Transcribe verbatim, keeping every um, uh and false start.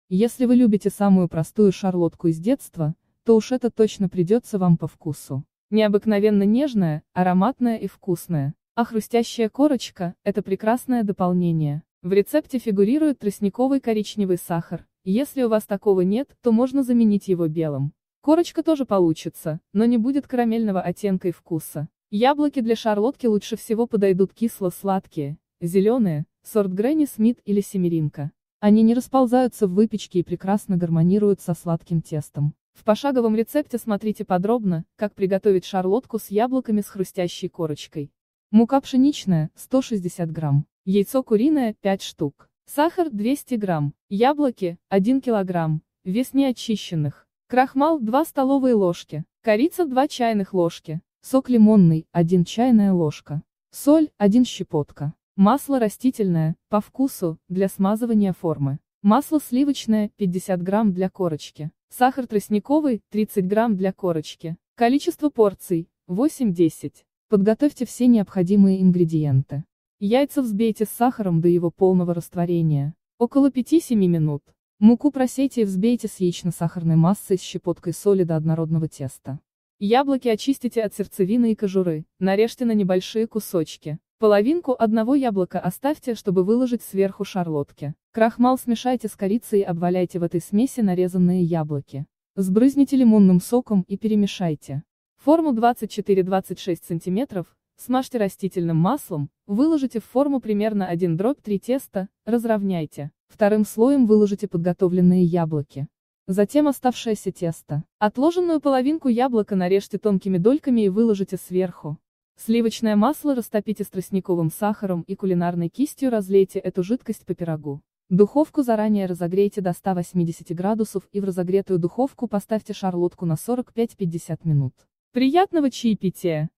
Если вы любите самую простую шарлотку из детства, то уж это точно придется вам по вкусу. Необыкновенно нежная, ароматная и вкусная, а хрустящая корочка – это прекрасное дополнение. В рецепте фигурирует тростниковый коричневый сахар, если у вас такого нет, то можно заменить его белым. Корочка тоже получится, но не будет карамельного оттенка и вкуса. Яблоки для шарлотки лучше всего подойдут кисло-сладкие, зеленые, сорт Гренни Смит или Семеринка. Они не расползаются в выпечке и прекрасно гармонируют со сладким тестом. В пошаговом рецепте смотрите подробно, как приготовить шарлотку с яблоками с хрустящей корочкой. Мука пшеничная – сто шестьдесят грамм, яйцо куриное – пять штук, сахар – двести грамм, яблоки – один килограмм, вес неочищенных, крахмал – две столовые ложки, корица – две чайных ложки, сок лимонный – одна чайная ложка, соль – одна щепотка. Масло растительное, по вкусу, для смазывания формы. Масло сливочное, пятьдесят грамм для корочки. Сахар тростниковый, тридцать грамм для корочки. Количество порций, восемь-десять. Подготовьте все необходимые ингредиенты. Яйца взбейте с сахаром до его полного растворения. Около пяти-семи минут. Муку просейте и взбейте с яично-сахарной массой с щепоткой соли до однородного теста. Яблоки очистите от сердцевины и кожуры, нарежьте на небольшие кусочки. Половинку одного яблока оставьте, чтобы выложить сверху шарлотки. Крахмал смешайте с корицей и обваляйте в этой смеси нарезанные яблоки. Сбрызните лимонным соком и перемешайте. Форму двадцать четыре - двадцать шесть сантиметров, смажьте растительным маслом, выложите в форму примерно один дробь три теста, разровняйте. Вторым слоем выложите подготовленные яблоки. Затем оставшееся тесто. Отложенную половинку яблока нарежьте тонкими дольками и выложите сверху. Сливочное масло растопите с тростниковым сахаром и кулинарной кистью разлейте эту жидкость по пирогу. Духовку заранее разогрейте до ста восьмидесяти градусов и в разогретую духовку поставьте шарлотку на сорок пять - пятьдесят минут. Приятного чаепития!